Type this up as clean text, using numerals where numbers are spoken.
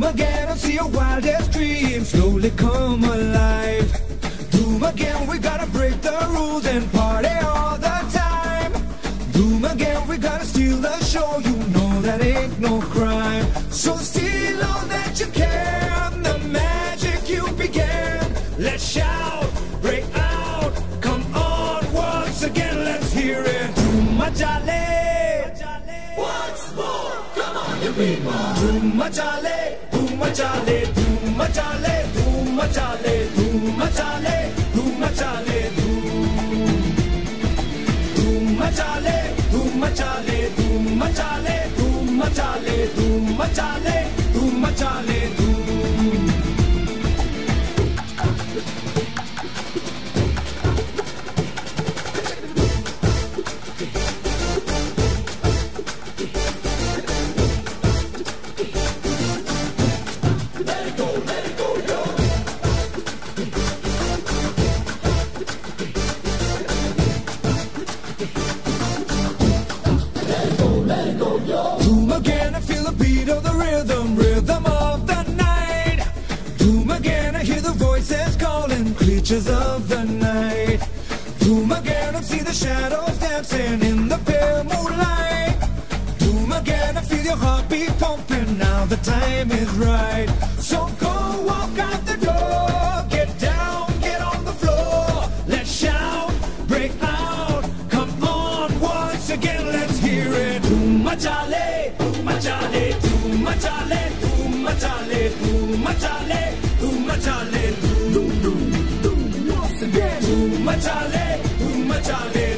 again and see your wildest dreams slowly come alive. Doom again, we gotta break the rules and party all the time. Doom again, we gotta steal the show, you know that ain't no crime. So steal all that you can, the magic you began. Let's shout, break out, come on once again, let's hear it. Doom Machale. Once more, come on, you people. Doom Machale, Doom Machale, Doom Machale, Doom Machale, Doom Machale, Doom Machale, Doom Machale, Doom Machale, Doom Machale, Doom Machale, Doom Machale, Doom Machale, Doom. Doom again, I feel the beat of the rhythm, rhythm of the night. Doom again, I hear the voices calling, creatures of the night. Doom again, I see the shadows dancing in the pale moonlight. Doom again, I feel your heartbeat pumping, now the time is right. So go walk out the door, get down, get on the floor. Let's shout, break out, come on once again, let's hear it. Doom Machale, Doom Machale, Doom Machale, Doom Machale, Doom Machale, Doom Machale, Doom, Doom, Doom, Doom, once again. Doom Machale, Doom Machale.